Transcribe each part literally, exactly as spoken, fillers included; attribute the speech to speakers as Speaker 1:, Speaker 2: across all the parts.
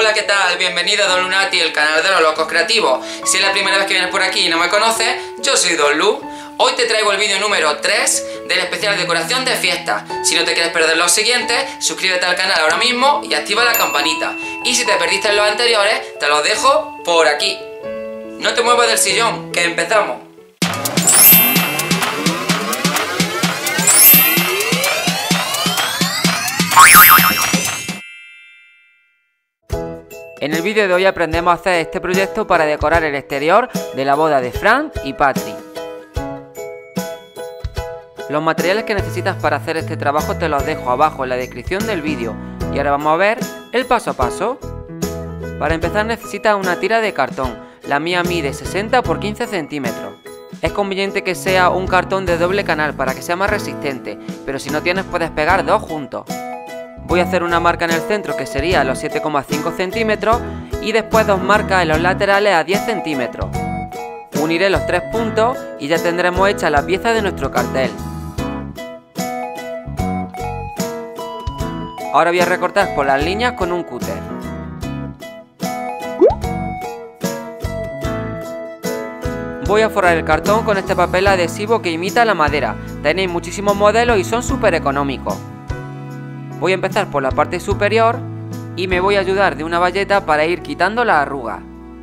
Speaker 1: Hola, ¿qué tal? Bienvenido a Don Lunati, el canal de los locos creativos. Si es la primera vez que vienes por aquí y no me conoces, yo soy Don Lu. Hoy te traigo el vídeo número tres del especial decoración de fiestas. Si no te quieres perder los siguientes, suscríbete al canal ahora mismo y activa la campanita. Y si te perdiste en los anteriores, te los dejo por aquí. No te muevas del sillón, que empezamos. En el vídeo de hoy aprendemos a hacer este proyecto para decorar el exterior de la boda de Frank y Patri. Los materiales que necesitas para hacer este trabajo te los dejo abajo en la descripción del vídeo. Y ahora vamos a ver el paso a paso. Para empezar necesitas una tira de cartón. La mía mide sesenta por quince centímetros. Es conveniente que sea un cartón de doble canal para que sea más resistente, pero si no tienes puedes pegar dos juntos. Voy a hacer una marca en el centro que sería los siete coma cinco centímetros y después dos marcas en los laterales a diez centímetros. Uniré los tres puntos y ya tendremos hecha la pieza de nuestro cartel. Ahora voy a recortar por las líneas con un cúter. Voy a forrar el cartón con este papel adhesivo que imita la madera. Tenéis muchísimos modelos y son súper económicos. Voy a empezar por la parte superior y me voy a ayudar de una bayeta para ir quitando las arrugas.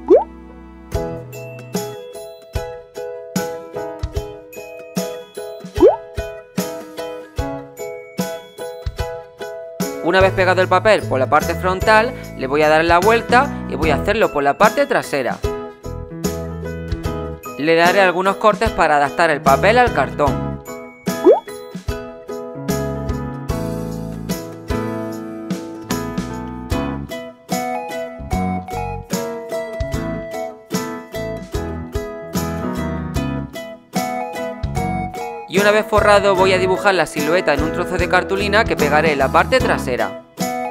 Speaker 1: Una vez pegado el papel por la parte frontal, le voy a dar la vuelta y voy a hacerlo por la parte trasera. Le daré algunos cortes para adaptar el papel al cartón. Y una vez forrado voy a dibujar la silueta en un trozo de cartulina que pegaré en la parte trasera.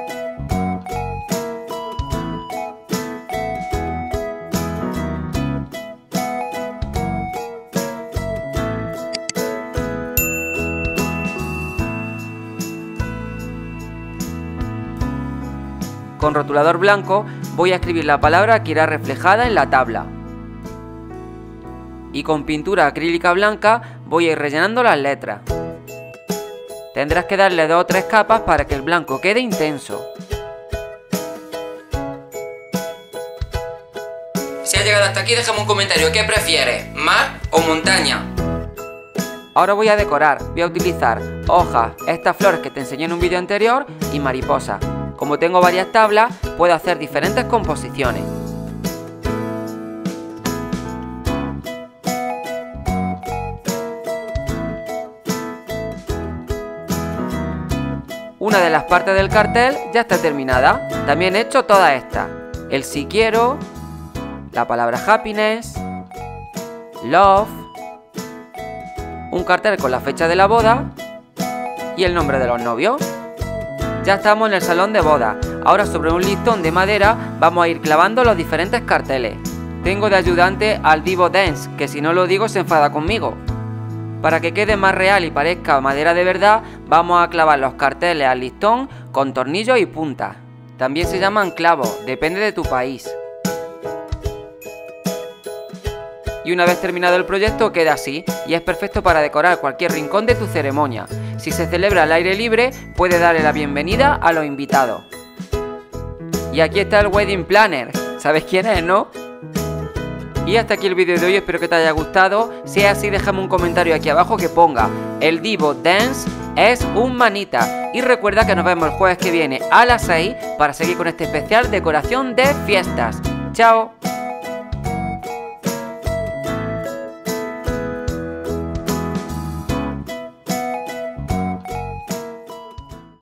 Speaker 1: Con rotulador blanco voy a escribir la palabra que irá reflejada en la tabla. Y con pintura acrílica blanca voy a ir rellenando las letras. Tendrás que darle dos o tres capas para que el blanco quede intenso. Si has llegado hasta aquí, déjame un comentario. ¿Qué prefieres? ¿Mar o montaña? Ahora voy a decorar. Voy a utilizar hojas, estas flores que te enseñé en un vídeo anterior y mariposas. Como tengo varias tablas, puedo hacer diferentes composiciones. Una de las partes del cartel ya está terminada. También he hecho todas estas. El si quiero, la palabra happiness, love, un cartel con la fecha de la boda y el nombre de los novios. Ya estamos en el salón de boda. Ahora sobre un listón de madera vamos a ir clavando los diferentes carteles. Tengo de ayudante al Divo Dance, que si no lo digo se enfada conmigo. Para que quede más real y parezca madera de verdad, vamos a clavar los carteles al listón con tornillos y puntas. También se llaman clavos, depende de tu país. Y una vez terminado el proyecto queda así, y es perfecto para decorar cualquier rincón de tu ceremonia. Si se celebra al aire libre, puedes darle la bienvenida a los invitados. Y aquí está el Wedding Planner. ¿Sabes quién es, no? Y hasta aquí el vídeo de hoy, espero que te haya gustado. Si es así, déjame un comentario aquí abajo que ponga: el Divo Dance es un manita. Y recuerda que nos vemos el jueves que viene a las seis para seguir con este especial decoración de fiestas. ¡Chao!